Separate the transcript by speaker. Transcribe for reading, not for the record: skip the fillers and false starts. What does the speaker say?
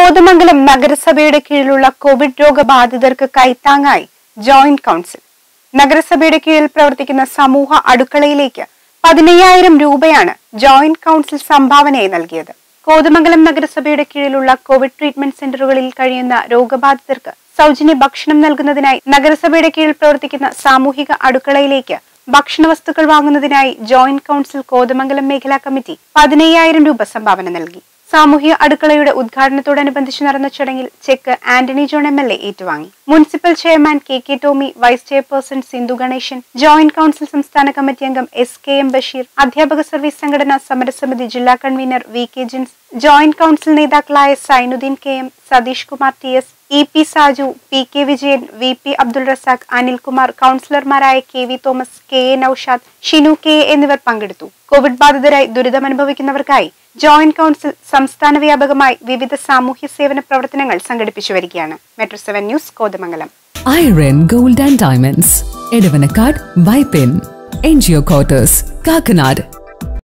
Speaker 1: കോതമംഗലം നഗരസഭയുടെ കീഴിലുള്ള കോവിഡ് രോഗബാധിതർക്ക് കൈത്താങ്ങായി ജോയിന്റ് കൗൺസിൽ. നഗരസഭയുടെ കീഴിൽ പ്രവർത്തിക്കുന്ന സമൂഹ അടുക്കളയിലേക്ക് 15,000 രൂപയാണ് ജോയിന്റ് കൗൺസിൽ സംഭാവനയായി നൽകിയത്. കോതമംഗലം നഗരസഭയുടെ കീഴിലുള്ള കോവിഡ് ട്രീറ്റ്മെന്റ് സെന്ററുകളിൽ കഴിയുന്ന രോഗബാധിതർക്ക് സൗജന്യ ഭക്ഷണം നൽകുന്നതിനായി നഗരസഭയുടെ കീഴിൽ പ്രവർത്തിക്കുന്ന സാമൂഹിക അടുക്കളയിലേക്ക് ഭക്ഷണവസ്തുക്കൾ വാങ്ങുന്നതിനായി ജോയിന്റ് കൗൺസിൽ കോതമംഗലം മേഖലാ കമ്മിറ്റി 15,000 രൂപ സംഭാവന നൽകി. സാമൂഹ്യ അടുക്കളയുടെ ഉദ്ഘാടനത്തോടനുബന്ധിച്ച് നടന്ന ചടങ്ങിൽ ചെക്ക് ആന്റണി ജോൺ MLA ഏറ്റുവാങ്ങി. Municipal chairman KK Tomy, vice chairperson Sindhu Ganesan, joint council സംസ്ഥാന കമ്മിറ്റി അംഗം SKM ബഷീർ, അധ്യാപക സർവീസ് സംഘടനാ സമരസമിതി ജില്ലാ convener VK Jins, joint council നേതാക്കളായ Sainuddin KM, Satheesh Kumar TS, EP Saju, PK Vijayan, VP Abdul Razak, Anilkumar, കൗൺസിലർമാരായ KV Thomas, KA Naushad, Shinu KA എന്നിവർ പങ്കെടുത്തു. കോവിഡ് ബാധിതരായി ദുരിതമനുഭവിക്കുന്നവർക്കായി ജോയിന്റ് കൗൺസിൽ സംസ്ഥാന വ്യാപകമായി വിവിധ സാമൂഹ്യ സേവന പ്രവർത്തനങ്ങൾ സംഘടിപ്പിച്ചു വരികയാണ്. Metro 7 news, Kothamangalam.
Speaker 2: Iron Gold and Diamonds, Edavanakad, Vaipin, NGO Quarters, Kakanad.